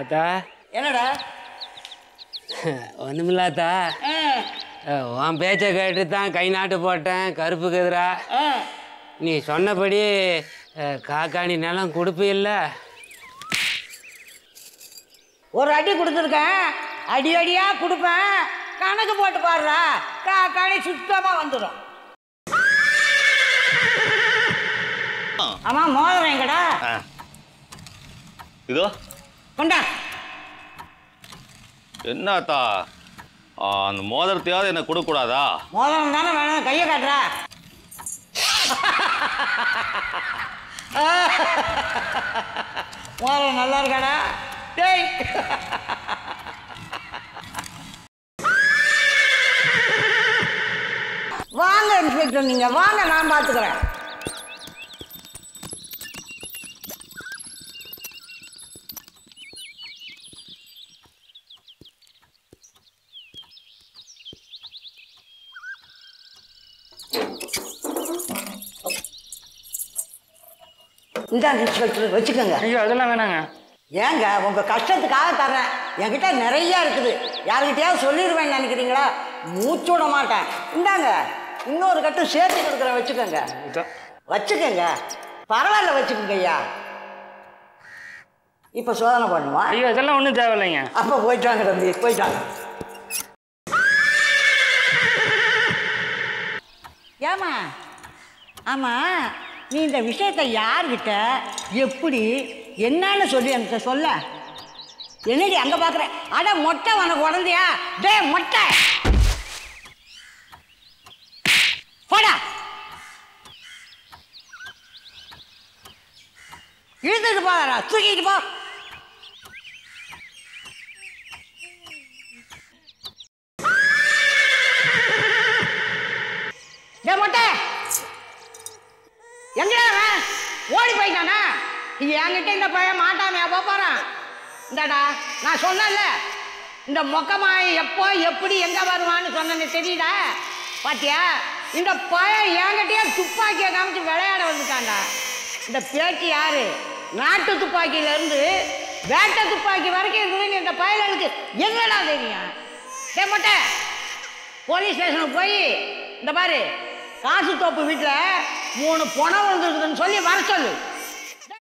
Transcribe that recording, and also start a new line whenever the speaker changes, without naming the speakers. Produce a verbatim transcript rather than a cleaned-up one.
ஆத்தா
என்னடா
ஒன்றுமில்லாத்தா உன் பேச்சை கேட்டு தான் கை நாட்டு போட்டேன் கருப்புக்கு எதிரா. நீ சொன்னபடி காக்காணி நிலம் கொடுப்பில்ல?
ஒரு அடி கொடுத்துருக்கேன், அடி அடியா கொடுப்பேன். கணக்கு போட்டு பாடுறா, காக்காணி சுத்தமா வந்துடும். ஆமா மோதிரம் எங்கடா?
இதோ
கொண்டா.
என்னத்தா அந்த மோதிரத்தையாவது என்ன கொடுக்க கூடாதா?
மோதிரம் தானே வேணும், கையை காட்டுறா. மோதிரம் நல்லா இருக்காடா? டேய் வாங்க இன்ஸ்பெக்டர், நீங்க வாங்க, நான் பார்த்துக்கிறேன். இந்தாங்க இன்ஸ்பெக்டர், வச்சுக்கோங்க.
ஐயோ அதெல்லாம் வேணாங்க.
ஏங்க உங்க கஷ்டத்துக்காக தர்றேன், என்கிட்ட நிறைய இருக்குது. யாருக்கிட்டையாவது சொல்லிடுவேன்னு நினைக்கிறீங்களா? மூச்சு விட மாட்டேன். இந்தாங்க இன்னொரு கட்டு சேர்த்து கொடுக்குறேன், வச்சுக்கோங்க. வச்சுக்கோங்க, பரவாயில்ல, வச்சுக்கோங்க ஐயா. இப்போ சோதனை பண்ணுவா?
ஐயோ இதெல்லாம் ஒன்றும் தேவையில்லைங்க.
அப்போ போயிட்டாங்க தம்பி, போயிட்டாங்க. ஏமா ஆமா, நீ இந்த விஷயத்தை யார்கிட்ட எப்படி என்னன்னு சொல்லி எனக்கு சொல்ல. என்னடி அங்க பாக்குற? அட மொட்டை, உனக்கு உடந்தையா? டே மொட்டை, போடா. இழுத்துட்டு போடா, தூக்கிட்டு போ. டே மொட்டை, எங்கடா ஓடி போயிட்டானா? இது என்கிட்ட இந்த பையன் மாட்டாமையா போறான். இந்தாடா நான் சொன்னேன்ல, இந்த மொக்கமாய் எப்போ எப்படி எங்க வருவான்னு சொன்னேன்னு தெரியுதா? பாத்தியா, இந்த பையன் என்கிட்டயே துப்பாக்கியை காமிச்சு விளையாட வந்துட்டான்டா. இந்த பேச்சு யாரு? நாட்டு துப்பாக்கியில இருந்து வேட்டை துப்பாக்கி வரைக்கும் இருக்குதுன்னு இந்த பயலுக்கு என்னடா தெரியும்? டே மொட்டை, போலீஸ் ஸ்டேஷனுக்கு போய் இந்த பாரு, காசு தோப்பு வீட்டில் மூணு பணம் வந்துருக்குதுன்னு சொல்லி வர சொல்லு.